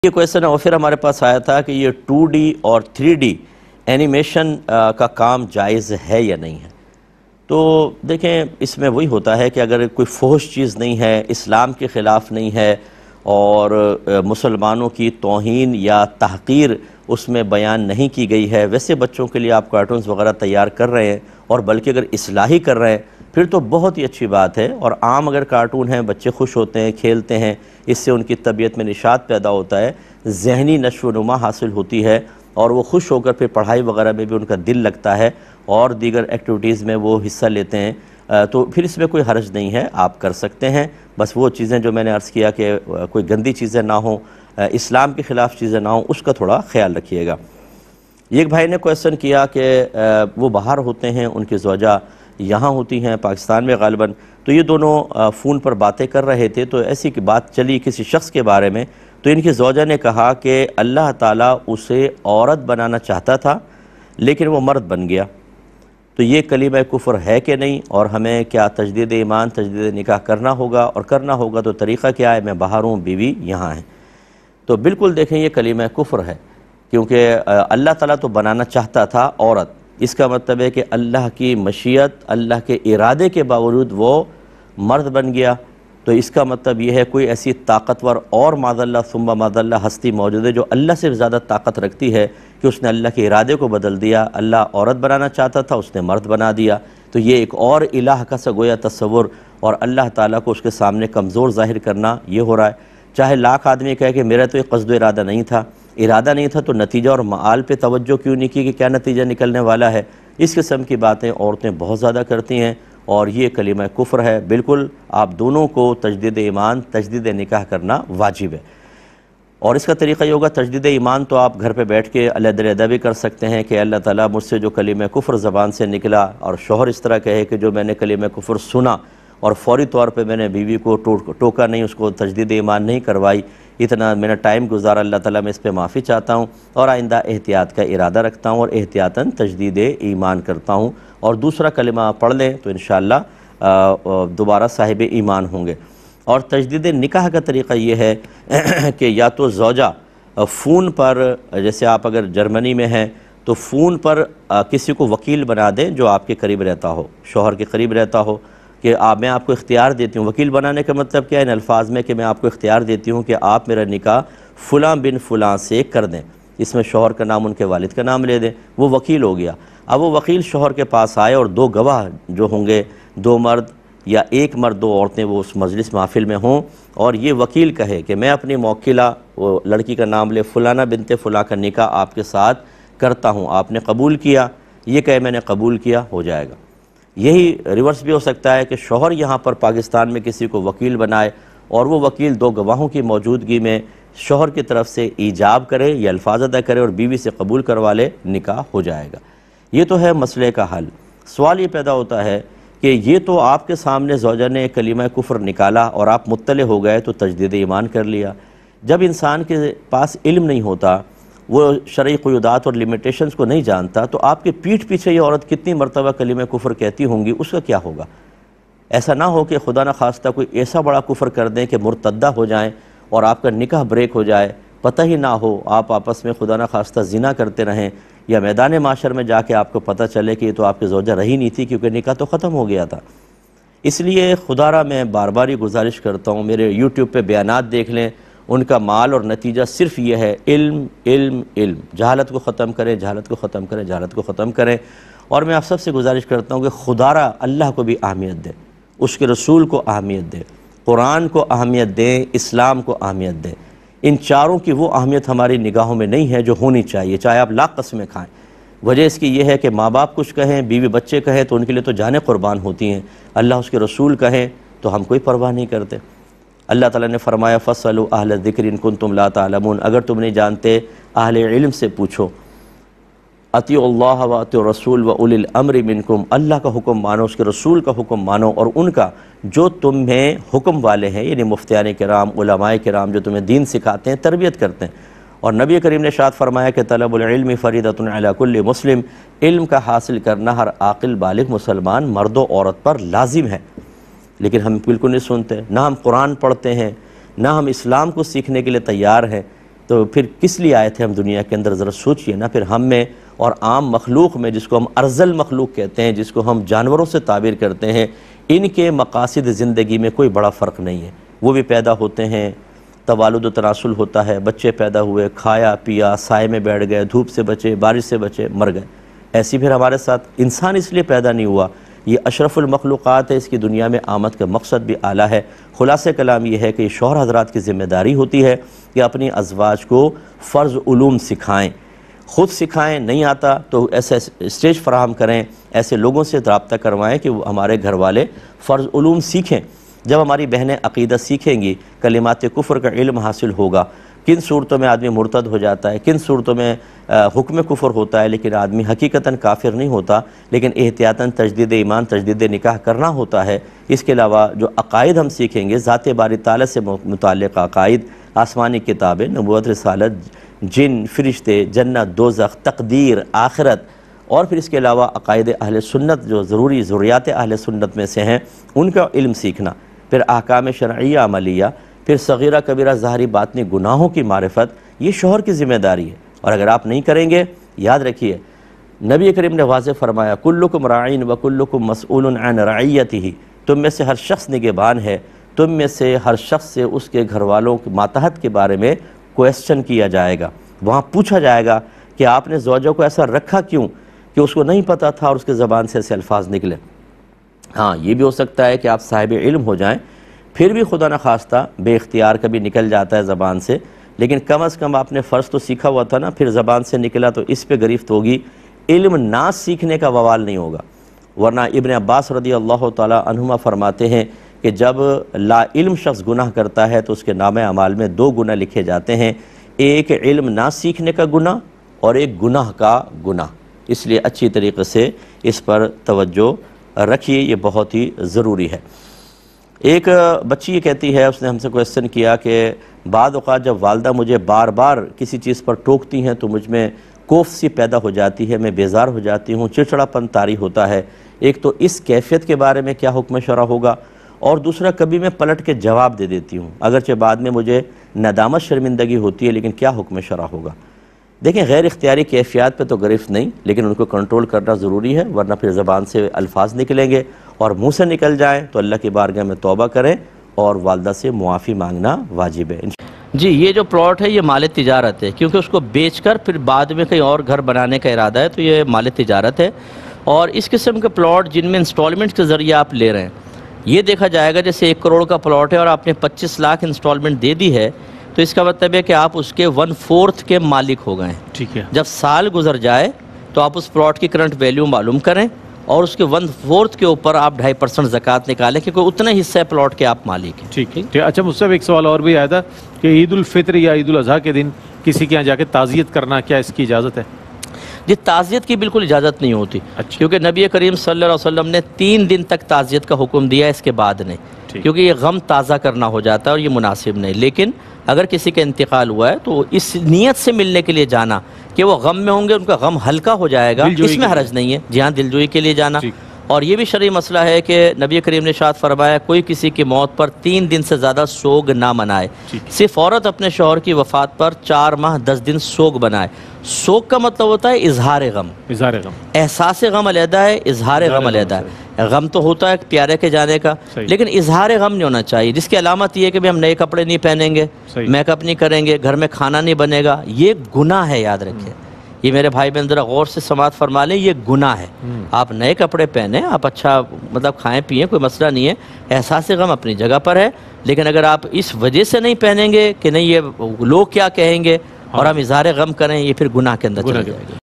یہ کویسچن اور پھر ہمارے پاس آیا تھا کہ یہ 2D اور 3D اینیمیشن کا کام جائز ہے یا نہیں ہے۔ تو دیکھیں اس میں وہی ہوتا ہے کہ اگر کوئی فحش چیز نہیں ہے، اسلام کے خلاف نہیں ہے اور مسلمانوں کی توہین یا تحقیر اس میں بیان نہیں کی گئی ہے، ویسے بچوں کے لیے آپ کارٹونز وغیرہ تیار کر رہے ہیں اور بلکہ اگر اصلاحی کر رہے ہیں پھر تو بہت ہی اچھی بات ہے۔ اور عام اگر کارٹون ہیں، بچے خوش ہوتے ہیں، کھیلتے ہیں، اس سے ان کی طبیعت میں نشاط پیدا ہوتا ہے، ذہنی نشو و نما حاصل ہوتی ہے اور وہ خوش ہو کر پھر پڑھائی وغیرہ میں بھی ان کا دل لگتا ہے اور دیگر ایکٹیویٹیز میں وہ حصہ لیتے ہیں، تو پھر اس میں کوئی حرج نہیں ہے، آپ کر سکتے ہیں۔ بس وہ چیزیں جو میں نے عرض کیا کہ کوئی گندی چیزیں نہ ہوں، اسلام کے خلاف چیزیں نہ ہوں، اس کا تھوڑا خیال رکھیے گا۔ ایک بھائی نے کویسچن کیا کہ وہ باہر ہوتے ہیں، ان کی زوجہ یہاں ہوتی ہیں پاکستان میں غالباً، تو یہ دونوں فون پر باتیں کر رہے تھے، تو ایسی کی بات چلی کسی شخص کے بارے میں، تو ان کی زوجہ نے کہا کہ اللہ تعالیٰ اسے عورت بنانا چاہتا تھا لیکن وہ مرد بن گیا، تو یہ کلمہ کفر ہے کہ نہیں، اور ہمیں کیا تجدید ایمان تجدید نکاح کرنا ہوگا، اور کرنا ہوگا تو طریقہ کیا ہے؟ میں باہر ہوں، بیوی یہاں ہے۔ تو بالکل دیکھیں یہ کلمہ کفر ہے، کیونکہ اللہ تعالیٰ تو بنانا چاہتا تھا عورت، اس کا مطلب ہے کہ اللہ کی مشیت، اللہ کے ارادے کے باوجود وہ مرد بن گیا، تو اس کا مطلب یہ ہے کوئی ایسی طاقتور اور معاذ اللہ ثم معاذ اللہ ہستی موجود ہے جو اللہ سے زیادہ طاقت رکھتی ہے کہ اس نے اللہ کے ارادے کو بدل دیا۔ اللہ عورت بنانا چاہتا تھا، اس نے مرد بنا دیا، تو یہ ایک اور الہ کا سا گویا تصور اور اللہ تعالیٰ کو اس کے سامنے کمزور ظاہر کرنا یہ ہو رہا ہے۔ چاہے لاکھ آدمی کہے کہ میرا تو یہ قصد و ارادہ نہیں تھا، تو نتیجہ اور معال پہ توجہ کیوں نہیں کی کہ کیا نتیجہ نکلنے والا ہے؟ اس قسم کی باتیں عورتیں بہت زیادہ کرتی ہیں اور یہ کلمہ کفر ہے۔ بالکل آپ دونوں کو تجدید ایمان تجدید نکاح کرنا واجب ہے، اور اس کا طریقہ یہ ہوگا تجدید ایمان تو آپ گھر پہ بیٹھ کے علیحدہ بھی کر سکتے ہیں کہ اللہ تعالیٰ مجھ سے جو کلمہ کفر زبان سے نکلا، اور شوہر اس طرح کہے کہ جو میں نے کلمہ کفر سنا اور فوری طور پہ میں نے بیوی کو ٹوکا نہیں، اس کو تجدید ایمان نہیں کروائی، اتنا میں نے ٹائم گزارا، اللہ تعالیٰ میں اس پہ معافی چاہتا ہوں اور آئندہ احتیاط کا ارادہ رکھتا ہوں اور احتیاطاً تجدید ایمان کرتا ہوں، اور دوسرا کلمہ پڑھ لیں تو انشاءاللہ دوبارہ صاحب ایمان ہوں گے۔ اور تجدید نکاح کا طریقہ یہ ہے کہ یا تو زوجہ فون پر، جیسے آپ اگر جرمنی میں ہیں تو فون پر کسی کو وکیل بنا دیں جو آپ کے قریب رہتا ہو، شوہر کے قریب رہتا ہو، کہ میں آپ کو اختیار دیتی ہوں۔ وکیل بنانے کا مطلب کیا ہے؟ ان الفاظ میں کہ میں آپ کو اختیار دیتی ہوں کہ آپ میرا نکاح فلاں بن فلاں سے کر دیں، اس میں شوہر کا نام ان کے والد کا نام لے دیں، وہ وکیل ہو گیا۔ اب وہ وکیل شوہر کے پاس آئے اور دو گواہ جو ہوں گے، دو مرد یا ایک مرد دو عورتیں، وہ اس مجلس محفل میں ہوں، اور یہ وکیل کہے کہ میں اپنی موکلہ، وہ لڑکی کا نام لے، فلانہ بنت فلاں کا نکاح آپ کے ساتھ کرتا ہوں، آپ نے قبول کیا، یہ کہے میں نے قبول کیا، ہو جائے گا۔ یہی ریورس بھی ہو سکتا ہے کہ شوہر یہاں پر پاکستان میں کسی کو وکیل بنائے اور وہ وکیل دو گواہوں کی موجودگی میں شوہر کی طرف سے ایجاب کرے یا الفاظ ادا کرے اور بیوی سے قبول کروا لے، نکاح ہو جائے گا۔ یہ تو ہے مسئلے کا حل۔ سوال یہ پیدا ہوتا ہے کہ یہ تو آپ کے سامنے زوجہ نے کلمہ کفر نکالا اور آپ مطلع ہو گئے تو تجدید ایمان کر لیا۔ جب انسان کے پاس علم نہیں ہوتا، وہ شرعی قیودات اور لیمیٹیشنز کو نہیں جانتا، تو آپ کے پیٹھ پیچھے یہ عورت کتنی مرتبہ کلمہ کفر کہتی ہوں گی، اس کا کیا ہوگا؟ ایسا نہ ہو کہ خدا نہ خواستہ کوئی ایسا بڑا کفر کر دیں کہ مرتدہ ہو جائیں اور آپ کا نکاح بریک ہو جائے، پتہ ہی نہ ہو، آپ آپس میں خدا نہ خواستہ زنا کرتے رہیں، یا میدان معاشر میں جا کے آپ کو پتہ چلے کہ یہ تو آپ کی زوجہ رہی نہیں تھی کیونکہ نکاح تو ختم ہو گیا تھا۔ اس لیے خدا را میں بار بار یہ گزارش کرتا ہوں، میرے یوٹیوب پہ بیانات دیکھ لیں، ان کا مال اور نتیجہ صرف یہ ہے، علم علم علم، جہالت کو ختم کریں، جہالت کو ختم کریں، جہالت کو ختم کریں۔ اور میں آپ سب سے گزارش کرتا ہوں کہ خدا را اللہ کو بھی اہمیت دیں، اس کے رسول کو اہمیت دیں، قرآن کو اہمیت دیں، اسلام کو اہمیت دیں۔ ان چاروں کی وہ اہمیت ہماری نگاہوں میں نہیں ہے جو ہونی چاہیے، چاہے آپ لاکھ قسمیں کھائیں۔ وجہ اس کی یہ ہے کہ ماں باپ کچھ کہیں، بیوی بچے کہیں تو ان کے لیے تو جانیں قربان ہوتی ہیں، اللہ اس کے رسول کہیں تو ہم کوئی پرواہ نہیں کرتے۔ اللہ تعالیٰ نے فرمایا فَاسْأَلُوا أَهْلَ الذِّكْرِ إِن كُنتُمْ لَا تَعْلَمُونَ، اگر تم نہیں جانتے اہل علم سے پوچھو۔ اطیعوا اللہ وَاطیعوا الرسول وَأُولِي الْأَمْرِ مِنْكُمْ، اللہ کا حکم مانو، اس کے رسول کا حکم مانو، اور ان کا جو تمہیں حکم والے ہیں، یعنی مفتیان کرام، علماء کرام جو تمہیں دین سکھاتے ہیں، تربیت کرتے ہیں۔ اور نبی کریم نے ارشاد فرمایا کہ طلب العلم فریضۃ علی کل مسلم، علم کا حاصل کرنا ہر عاقل بالغ مسلمان مرد و عورت پر لازم ہے۔ لیکن ہم بالکل نہیں سنتے، نہ ہم قرآن پڑھتے ہیں، نہ ہم اسلام کو سیکھنے کے لیے تیار ہیں۔ تو پھر کس لیے آئے تھے ہم دنیا کے اندر؟ ذرا سوچئے نا۔ پھر ہم میں اور عام مخلوق میں، جس کو ہم ارذل مخلوق کہتے ہیں، جس کو ہم جانوروں سے تعبیر کرتے ہیں، ان کے مقاصد زندگی میں کوئی بڑا فرق نہیں ہے۔ وہ بھی پیدا ہوتے ہیں، توالد و تناسل ہوتا ہے، بچے پیدا ہوئے، کھایا پیا، سائے میں بیٹھ گئے، دھوپ سے بچے، بارش سے بچے، مر گئے۔ ایسی پھر ہمارے ساتھ انسان اس لیے پیدا نہیں ہوا، یہ اشرف المخلوقات ہے، اس کی دنیا میں آمد کا مقصد بھی اعلیٰ ہے۔ خلاصہ کلام یہ ہے کہ یہ شوہر حضرات کی ذمہ داری ہوتی ہے کہ اپنی ازواج کو فرض علوم سکھائیں، خود سکھائیں، نہیں آتا تو ایسے اسٹیج فراہم کریں، ایسے لوگوں سے رابطہ کروائیں کہ ہمارے گھر والے فرض علوم سیکھیں۔ جب ہماری بہنیں عقیدہ سیکھیں گی، کلمات کفر کا علم حاصل ہوگا، کن صورتوں میں آدمی مرتد ہو جاتا ہے، کن صورتوں میں حکم کفر ہوتا ہے لیکن آدمی حقیقتاً کافر نہیں ہوتا، لیکن احتیاطاً تجدید ایمان، تجدید نکاح کرنا ہوتا ہے۔ اس کے علاوہ جو عقائد ہم سیکھیں گے، ذات باری تعالیٰ سے متعلق عقائد، آسمانی کتابیں، نبوت، رسالت، جن، فرشتے، جنت، دوزخ، تقدیر، آخرت، اور پھر اس کے علاوہ عقائد اہل سنت جو ضروری ضروریات اہل سنت میں سے ہیں، ان کا علم سیکھنا، پھر احکام شرعیہ عملیہ، پھر صغیرہ کبیرہ ظاہری باطنی گناہوں کی معرفت، یہ شوہر کی ذمہ داری ہے۔ اور اگر آپ نہیں کریں گے، یاد رکھیے نبی کریم نے واضح فرمایا، کلکم راعین وکلکم مسئول عن رعیتہ، تم میں سے ہر شخص نگہبان ہے، تم میں سے ہر شخص سے اس کے گھر والوں کے ماتحت کے بارے میں کویسچن کیا جائے گا، وہاں پوچھا جائے گا کہ آپ نے زوجہ کو ایسا رکھا کیوں کہ اس کو نہیں پتہ تھا اور اس کے زبان سے ایسے الفاظ نکلے۔ ہاں یہ بھی ہو سکتا ہے کہ آپ صاحب علم ہو جائیں، پھر بھی خدا نخواستہ بے اختیار کبھی نکل جاتا ہے زبان سے، لیکن کم از کم آپ نے فرض تو سیکھا ہوا تھا نا، پھر زبان سے نکلا تو اس پہ گرفت ہوگی، علم نہ سیکھنے کا ووال نہیں ہوگا۔ ورنہ ابن عباس رضی اللہ تعالی عنہما فرماتے ہیں کہ جب لا علم شخص گناہ کرتا ہے تو اس کے نامہ اعمال میں 2 گناہ لکھے جاتے ہیں، ایک علم نہ سیکھنے کا گناہ اور ایک گناہ کا گناہ۔ اس لیے اچھی طریقے سے اس پر توجہ رکھیے، یہ بہت ہی ضروری ہے۔ ایک بچی یہ کہتی ہے، اس نے ہم سے کویسچن کیا کہ بعض اوقات جب والدہ مجھے بار بار کسی چیز پر ٹوکتی ہیں تو مجھ میں کوف سی پیدا ہو جاتی ہے، میں بیزار ہو جاتی ہوں، چڑچڑاپن طاری ہوتا ہے۔ ایک تو اس کیفیت کے بارے میں کیا حکم شرع ہوگا، اور دوسرا کبھی میں پلٹ کے جواب دے دیتی ہوں، اگرچہ بعد میں مجھے ندامت شرمندگی ہوتی ہے، لیکن کیا حکم شرع ہوگا؟ دیکھیں غیر اختیاری کیفیات پہ تو گرفت نہیں، لیکن ان کو کنٹرول کرنا ضروری ہے، ورنہ پھر زبان سے الفاظ نکلیں گے اور منہ سے نکل جائیں تو اللہ کی بارگاہ میں توبہ کریں اور والدہ سے معافی مانگنا واجب ہے۔ جی یہ جو پلاٹ ہے یہ مال تجارت ہے، کیونکہ اس کو بیچ کر پھر بعد میں کہیں اور گھر بنانے کا ارادہ ہے تو یہ مال تجارت ہے۔ اور اس قسم کے پلاٹ جن میں انسٹالمنٹ کے ذریعے آپ لے رہے ہیں، یہ دیکھا جائے گا جیسے 1 کروڑ کا پلاٹ ہے اور آپ نے 25 لاکھ انسٹالمنٹ دے دی ہے، تو اس کا مطلب ہے کہ آپ اس کے 1/4 کے مالک ہو گئے ہیں۔ ٹھیک ہے، جب سال گزر جائے تو آپ اس پلاٹ کی کرنٹ ویلیو معلوم کریں اور اس کے 1/4 کے اوپر آپ 2.5% زکوٰۃ نکالیں، کیونکہ اتنا حصہ پلاٹ کے آپ مالک ہیں۔ ٹھیک ہے۔ اچھا مجھ سے ایک سوال اور بھی آیا تھا کہ عید الفطر یا عید الاضحیٰ کے دن کسی کے یہاں جا کے تعزیت کرنا، کیا اس کی اجازت ہے؟ جی تعزیت کی بالکل اجازت نہیں ہوتی، اچھا۔ کیونکہ نبی کریم صلی اللہ علیہ وسلم نے 3 دن تک تعزیت کا حکم دیا، اس کے بعد نہیں، کیونکہ یہ غم تازہ کرنا ہو جاتا ہے اور یہ مناسب نہیں۔ لیکن اگر کسی کا انتقال ہوا ہے تو اس نیت سے ملنے کے لیے جانا کہ وہ غم میں ہوں گے، ان کا غم ہلکا ہو جائے گا، اس میں حرج نہیں ہے۔ جی ہاں، دلجوئی کے لیے جانا۔ اور یہ بھی شرعی مسئلہ ہے کہ نبی کریم نے ارشاد فرمایا کوئی کسی کی موت پر 3 دن سے زیادہ سوگ نہ منائے، صرف عورت اپنے شوہر کی وفات پر 4 ماہ 10 دن سوگ بنائے۔ سوگ کا مطلب ہوتا ہے اظہار غم، احساس غم علیحدہ ہے، اظہار غم علیحدہ ہے۔ غم تو ہوتا ہے پیارے کے جانے کا، لیکن اظہار غم نہیں ہونا چاہیے، جس کی علامت یہ ہے کہ ہم نئے کپڑے نہیں پہنیں گے، میک اپ نہیں کریں گے، گھر میں کھانا نہیں بنے گا، یہ گناہ ہے، یاد رکھیں۔ یہ میرے بھائی بہن ذرا غور سے سماعت فرما لیں، یہ گناہ ہے۔ آپ نئے کپڑے پہنیں، آپ اچھا مطلب کھائیں پئیں، کوئی مسئلہ نہیں ہے، احساس غم اپنی جگہ پر ہے، لیکن اگر آپ اس وجہ سے نہیں پہنیں گے کہ نہیں یہ لوگ کیا کہیں گے اور ہم اظہار غم کریں، یہ پھر گناہ کے اندر چلا جائے گا۔